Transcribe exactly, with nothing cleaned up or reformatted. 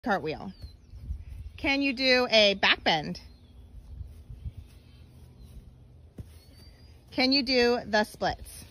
cartwheel? Can you do a back bend? Can you do the splits?